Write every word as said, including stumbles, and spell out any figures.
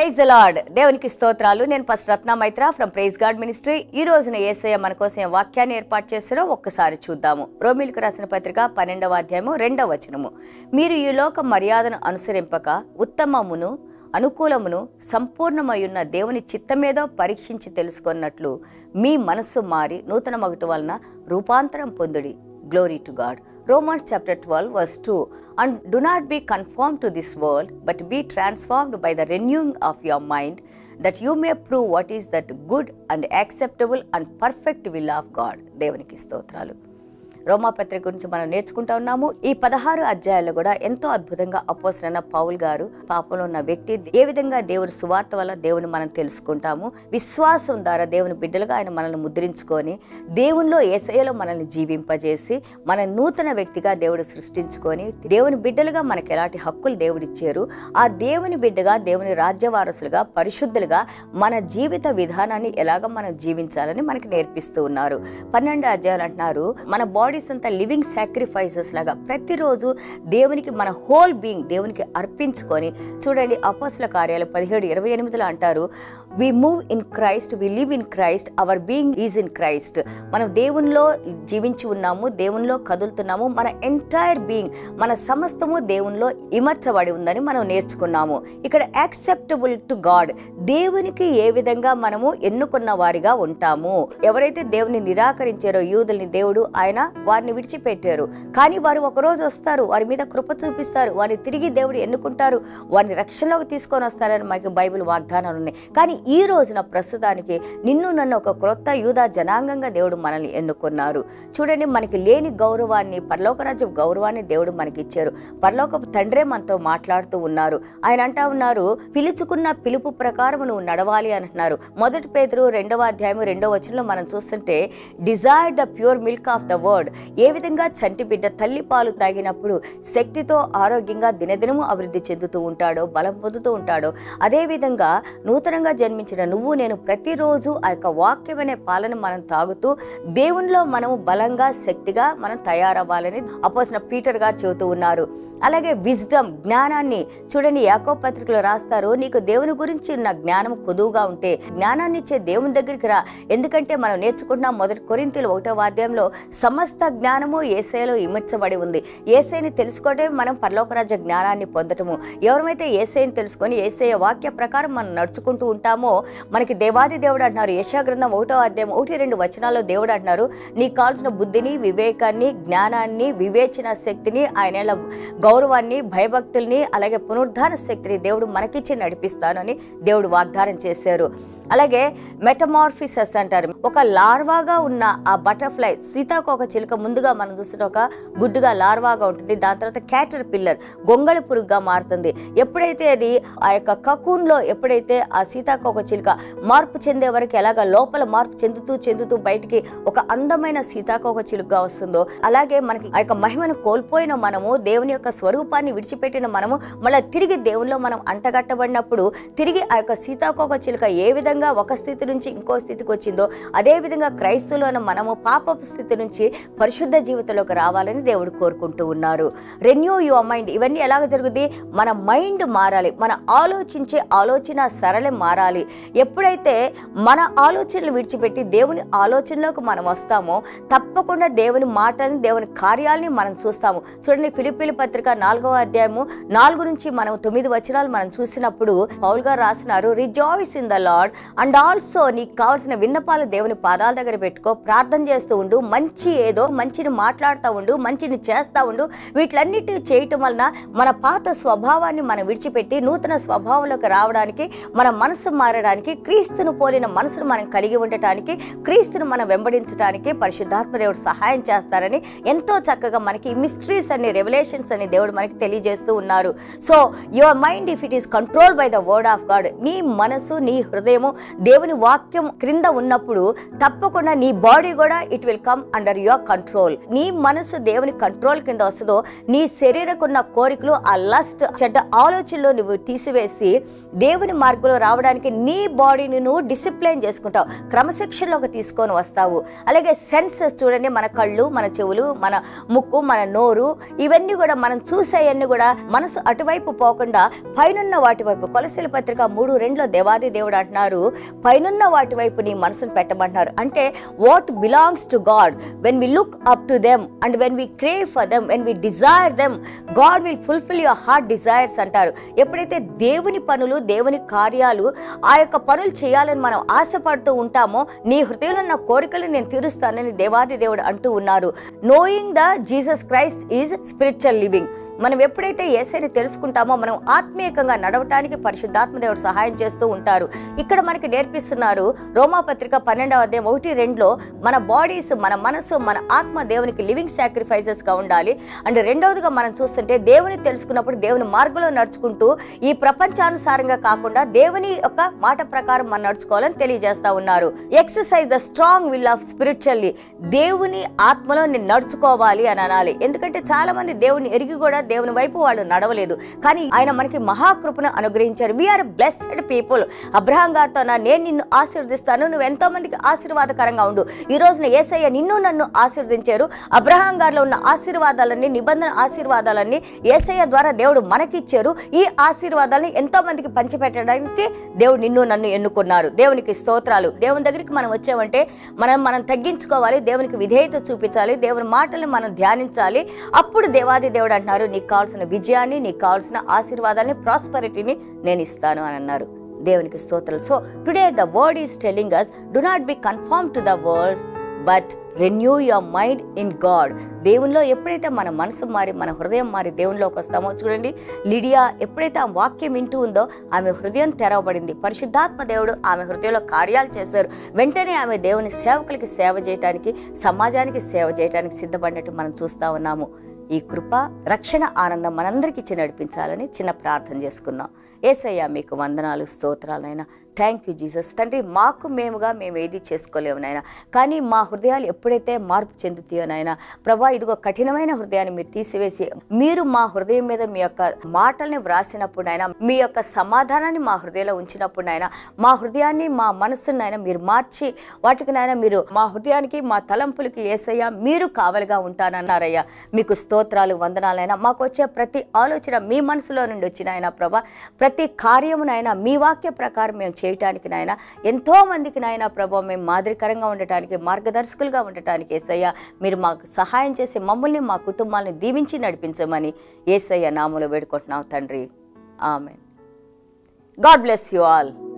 Praise the lord. దేవునికి స్తోత్రాలు. నేను first Ratna Maitra from praise God ministry. ఈ రోజున యేసయ్య మన కోసం వాక్యాన్ని ఏర్పాటు చేస్తారో ఒక్కసారి చూద్దాము. రోమీయులకు రాసిన పత్రిక పన్నెండవ అధ్యాయము రెండవ వచనము. మీరు ఈ లోక మర్యాదను అనుసరింపక ఉత్తమమును అనుకూలమును సంపూర్ణమయ్యున్న దేవుని చిత్తమేదో పరీక్షించి తెలుసుకున్నట్లు మీ మనస్సు మారి నూతన మగుట వలన రూపాంతరం పొందుడి. Glory to God. Romans chapter twelve verse two. And do not be conformed to this world, but be transformed by the renewing of your mind, that you may prove what is that good and acceptable and perfect will of God. దేవునికి స్తోత్రాలు. రోమా పత్రిక గురించి మనం నేర్చుకుంటా ఉన్నాము. ఈ పదహారు అధ్యాయాల్లో కూడా ఎంతో అద్భుతంగా అపోస్తలుడైన పౌలు గారు పాపంలో ఉన్న వ్యక్తి ఏ విధంగా దేవుని సువార్త వల్ల దేవుని మనం తెలుసుకుంటాము. విశ్వాసం ద్వారా దేవుని బిడ్డలుగా ఆయన మనల్ని ముద్రించుకొని దేవునిలో యేసయ్యలో మనల్ని జీవింపజేసి మన నూతన వ్యక్తిగా దేవుడు సృష్టించుకొని దేవుని బిడ్డలుగా మనకు ఎలాంటి హక్కులు దేవుడిచ్చారు. ఆ దేవుని బిడ్డగా దేవుని రాజ్య వారసులుగా పరిశుద్ధులుగా మన జీవిత విధానాన్ని ఎలాగ మనం జీవించాలని మనకి నేర్పిస్తూ ఉన్నారు. పన్నెండు అధ్యాయాలు అంటున్నారు మన బాడీ అంతా లివింగ్ సాక్రిఫైసెస్ లాగా ప్రతిరోజు దేవునికి మన హోల్ బీయింగ్ దేవునికి అర్పించుకొని చూడండి. అపోస్తల కార్యాలు పదిహేడు ఇరవై ఎనిమిదిలో అంటారు, we move in Christ, we live in Christ, our being is in Christ. మనం దేవునిలో జీవించి ఉన్నాము, దేవునిలో కదులుతున్నాము. మన ఎంటైర్ బీయింగ్ మన సమస్తము దేవునిలో ఇమర్చబడి ఉందని మనం నేర్చుకున్నాము. ఇక్కడ యాక్సెప్టబుల్ టు గాడ్, దేవునికి ఏ విధంగా మనము ఎన్నుకున్న వారిగా ఉంటాము. ఎవరైతే దేవుని నిరాకరించారో యూదుల్ని దేవుడు ఆయన వారిని విడిచిపెట్టారు. కానీ వారు ఒకరోజు వస్తారు, వారి మీద కృప చూపిస్తారు, వారిని తిరిగి దేవుడు ఎన్నుకుంటారు, వారిని రక్షణలోకి తీసుకొని వస్తారని మనకి బైబిల్ వాగ్దానాలు ఉన్నాయి. కానీ ఈ రోజున ప్రస్తుతానికి నిన్ను నన్ను ఒక క్రొత్త యూదా జనాంగంగా దేవుడు మనల్ని ఎన్నుకున్నారు. చూడండి, మనకి లేని గౌరవాన్ని, పరలోక రాజ్యం గౌరవాన్ని దేవుడు మనకి ఇచ్చారు. పరలోక తండ్రే మనతో మాట్లాడుతూ ఉన్నారు. ఆయన అంటా ఉన్నారు, పిలుచుకున్న పిలుపు ప్రకారం నువ్వు నడవాలి అంటున్నారు. మొదటి పేతురు రెండవ అధ్యాయం రెండవ వచనంలో మనం చూస్తుంటే, desire the pure milk of the word. ఏ విధంగా చంటి బిడ్డ తల్లి పాలు తాగినప్పుడు శక్తితో ఆరోగ్యంగా దినదినము అభివృద్ధి చెందుతూ ఉంటాడో, బలం పొందుతూ ఉంటాడో, అదేవిధంగా నూతనంగా జన్మించిన నువ్వు నేను ప్రతిరోజు ఆ యొక్క వాక్యం అనే పాలను మనం తాగుతూ దేవునిలో మనము బలంగా శక్తిగా మనం తయారవ్వాలని అపోస్తలుడైన పీటర్ గారు చెబుతూ ఉన్నారు. అలాగే విజ్డమ్, జ్ఞానాన్ని చూడండి, యాకోబు పత్రికలో రాస్తారు, నీకు దేవుని గురించి ఉన్న జ్ఞానం కొదువుగా ఉంటే జ్ఞానాన్ని ఇచ్చే దేవుని దగ్గరికి రా. ఎందుకంటే మనం నేర్చుకుంటున్నాం మొదటి కొరింథీయులు ఒకటవ అధ్యాయంలో సమస్త జ్ఞానము యేసయ్యలో ఇమిడ్చబడి ఉంది. యేసయ్యని తెలుసుకోవటమే మనం పరలోకరాజ్య జ్ఞానాన్ని పొందటము. ఎవరైతే యేసయ్యని తెలుసుకొని యేసయ్య వాక్య ప్రకారం మనం నడుచుకుంటూ ఉంటామో మనకి దేవాది దేవుడు అంటున్నారు. యెషయా గ్రంథం ఒకటో అధ్యాయం ఒకటి రెండు వచనాల్లో దేవుడు అంటున్నారు, నీకు కావాల్సిన బుద్ధిని, వివేకాన్ని, జ్ఞానాన్ని, వివేచన శక్తిని, ఆయన గౌరవాన్ని, భయభక్తుల్ని, అలాగే పునరుద్ధాన శక్తిని దేవుడు మనకిచ్చి నడిపిస్తానని దేవుడు వాగ్దానం చేశారు. అలాగే మెటమార్ఫిసస్ అంటారు. ఒక లార్వాగా ఉన్న ఆ బటర్ఫ్లై, సీతాకోక చిలుక ముందుగా మనం చూస్తున్న ఒక గుడ్డుగా లార్వాగా ఉంటుంది. దాని తర్వాత క్యాటర్ పిల్లర్, గొంగళి పురుగుగా మారుతుంది. ఎప్పుడైతే అది ఆ యొక్క కకూన్లో ఎప్పుడైతే ఆ సీతాకోక చిలుక మార్పు చెందే వరకు ఎలాగ లోపల మార్పు చెందుతూ చెందుతూ బయటికి ఒక అందమైన సీతాకోక చిలుకగా వస్తుందో, అలాగే మనకి ఆ యొక్క మహిమను కోల్పోయిన మనము, దేవుని యొక్క స్వరూపాన్ని విడిచిపెట్టిన మనము మళ్ళీ తిరిగి దేవునిలో మనం అంటగట్టబడినప్పుడు తిరిగి ఆ యొక్క సీతాకోక చిలుక ఏ విధంగా ఒక స్థితి నుంచి ఇంకో స్థితికి వచ్చిందో అదే విధంగా క్రైస్తవులను మనము పాపపు స్థితి నుంచి పరిశుద్ధ జీవితంలోకి రావాలని దేవుడు కోరుకుంటూ ఉన్నారు. Renew your mind. ఇవన్నీ ఎలాగ జరుగుతుంది? మన మైండ్ మారాలి, మన ఆలోచించే ఆలోచన సరళి మారాలి. ఎప్పుడైతే మన ఆలోచనలు విడిచిపెట్టి దేవుని ఆలోచనలోకి మనం వస్తామో తప్పకుండా దేవుని మాటల్ని, దేవుని కార్యాలని మనం చూస్తాము. చూడండి, ఫిలిప్పీల పత్రిక నాలుగవ అధ్యాయము నాలుగు నుంచి మనం తొమ్మిది వచనాలు మనం చూసినప్పుడు పౌలు గారు రాసినారు, rejoice in the Lord and also నీకు కావాల్సిన విన్నపాలు దేవుని పాదాల దగ్గర పెట్టుకో, ప్రార్థన చేస్తూ ఉండు, మంచి ఏదో మంచిని మాట్లాడుతూ ఉండు, మంచిని చేస్తూ ఉండు. వీటిలన్నిటి చేయటం వలన మన పాత స్వభావాన్ని మనం విడిచిపెట్టి నూతన స్వభావంలోకి రావడానికి, మన మనసు మారడానికి, క్రీస్తును పోలిన మనసును మనం కలిగి ఉండటానికి, క్రీస్తును మనం వెంబడించడానికి పరిశుద్ధాత్మ దేవుడు సహాయం చేస్తారని ఎంతో చక్కగా మనకి మిస్టరీస్ అని, రెవల్యూషన్స్ అని దేవుడు మనకి తెలియజేస్తూ ఉన్నారు. So your mind if it is control by the word of God, నీ మనసు నీ హృదయము దేవుని వాక్యం క్రింద ఉన్నప్పుడు తప్పకుండా నీ బాడీ కూడా it will come under your control. నీ మనసు దేవుని కంట్రోల్ కింద వస్తుందో నీ శరీరకున్న కోరికలు, ఆ లస్ట్, చెడ్డ ఆలోచనలు నువ్వు తీసివేసి దేవుని మార్గంలో రావడానికి నీ బాడీని నువ్వు డిసిప్లైన్ చేసుకుంటావు, క్రమశిక్షణలోకి తీసుకొని వస్తావు. అలాగే సెన్సెస్ చూడండి, మన కళ్ళు, మన చెవులు, మన ముక్కు, మన నోరు, ఇవన్నీ కూడా మనం చూసేవన్నీ కూడా మనసు అటువైపు పోకుండా పైనున్న వాటి వైపు, కొలసీల పత్రిక మూడు రెండులో దేవాది దేవుడు అంటున్నారు, పైనున్న వాటి వైపు నీ మనసును పెట్టమంటున్నారు. అంటే what belongs to God, when we look up to them and when we crave for them, when we desire them, God will fulfil your heart desires అంటారు. ఎప్పుడైతే దేవుని పనులు, దేవుని కార్యాలు, ఆ యొక్క పనులు చేయాలని మనం ఆశపడుతూ ఉంటామో నీ హృదయంలో ఉన్న కోరికలు నేను తీరుస్తానని దేవాది దేవుడు అంటూ ఉన్నారు. Knowing the Jesus Christ is spiritual living. మనం ఎప్పుడైతే యేసయ్యని తెలుసుకుంటామో మనం ఆత్మీయంగా నడవటానికి పరిశుద్ధాత్మ దేవుడు సహాయం చేస్తూ ఉంటారు. ఇక్కడ మనకి నేర్పిస్తున్నారు రోమాపత్రిక పన్నెండవ అధ్యాయం ఒకటి రెండులో మన బాడీస్, మన మనసు, మన ఆత్మ దేవునికి లివింగ్ సాక్రిఫైసెస్ గా ఉండాలి. అండ్ రెండవదిగా మనం చూస్తుంటే దేవుని తెలుసుకున్నప్పుడు దేవుని మార్గంలో నడుచుకుంటూ ఈ ప్రపంచానుసారంగా కాకుండా దేవుని యొక్క మాట ప్రకారం మనం నడుచుకోవాలని తెలియజేస్తా ఉన్నారు. Exercise the strong will of spiritually, దేవుని ఆత్మలో నేను నడుచుకోవాలి అని అనాలి. ఎందుకంటే చాలా మంది దేవుని ఎరిగి కూడా దేవుని వైపు వాళ్ళు నడవలేదు, కానీ ఆయన మనకి మహాకృపను అనుగ్రహించారు. We are blessed people. అబ్రహాం గారితో నేను నిన్ను ఆశీర్వదిస్తాను, నువ్వు ఎంతో మందికి ఆశీర్వాదకరంగా ఉండు. ఈ రోజున యేసయ్య నిన్ను నన్ను ఆశీర్వదించారు. అబ్రహాం గారిలో ఉన్న ఆశీర్వాదాలన్నీ, నిబంధన ఆశీర్వాదాలన్నీ యేసయ్య ద్వారా దేవుడు మనకిచ్చారు. ఈ ఆశీర్వాదాలని ఎంతో మందికి పంచిపెట్టడానికి దేవుడు నిన్ను నన్ను ఎన్నుకున్నారు. దేవునికి స్తోత్రాలు. దేవుని దగ్గరికి మనం వచ్చామంటే మనం మనం తగ్గించుకోవాలి, దేవునికి విధేయత చూపించాలి, దేవుని మాటల్ని మనం ధ్యానించాలి. అప్పుడు దేవాది దేవుడు అంటున్నారు, నీకు కావాల్సిన విజయాన్ని, నీకు కావాల్సిన ఆశీర్వాదాన్ని, ప్రాస్పరిటీని నేను ఇస్తాను అని అన్నారు. దేవునికి స్తోత్రాలు. So today the word is telling us, do not be conformed to the world but renew your mind in God. దేవునిలో ఎప్పుడైతే మన మనసు మారి, మన హృదయం మారి దేవునిలోకి వస్తామో చూడండి, లిడియా ఎప్పుడైతే ఆ వాక్యం వింటూ ఉందో ఆమె హృదయం తెరవబడింది. పరిశుద్ధాత్మ దేవుడు ఆమె హృదయంలో కార్యాలు చేశారు. వెంటనే ఆమె దేవుని సేవకులకి సేవ చేయడానికి, సమాజానికి సేవ చేయడానికి సిద్ధపడినట్టు మనం చూస్తా ఉన్నాము. ఈ కృప, రక్షణ, ఆనందం మనందరికీ ఇచ్చి నడిపించాలని చిన్న ప్రార్థన చేసుకుందాం. యేసయ్య మీకు వందనాలు, స్తోత్రాలైనా. Thank you Jesus. తండ్రి, మాకు మేముగా మేము ఏది చేసుకోలేము నాయన, కానీ మా హృదయాలు ఎప్పుడైతే మార్పు చెందుతాయో నాయన ప్రభా, ఇదిగో కఠినమైన హృదయాన్ని మీరు తీసివేసి మీరు మా హృదయం మీద మీ యొక్క మాటల్ని వ్రాసినప్పుడు నాయన, మీ యొక్క సమాధానాన్ని మా హృదయంలో ఉంచినప్పుడు నాయన, మా హృదయాన్ని, మా మనస్సుని నాయన మీరు మార్చి వాటికి నాయన మీరు మా హృదయానికి, మా తలంపులకి యేసయ్య మీరు కావలిగా ఉంటానన్నారయ్యా. మీకు స్తోత్రాలు, వందనాలైనా. మాకు వచ్చే ప్రతి ఆలోచన మీ మనసులో నుండి వచ్చిన ఆయన ప్రభా, ప్రతి కార్యమునైనా మీ వాక్య ప్రకారం మేము చేయటానికి నాయన, ఎంతో మందికి నాయన ప్రభా మేము మాదిరికరంగా ఉండటానికి, మార్గదర్శకులుగా ఉండటానికి యేసయ్య మీరు మాకు సహాయం చేసి మమ్మల్ని, మా కుటుంబాన్ని దీవించి నడిపించమని యేసయ్య నామములో వేడుకుంటున్నాం తండ్రి. Amen. God bless you all.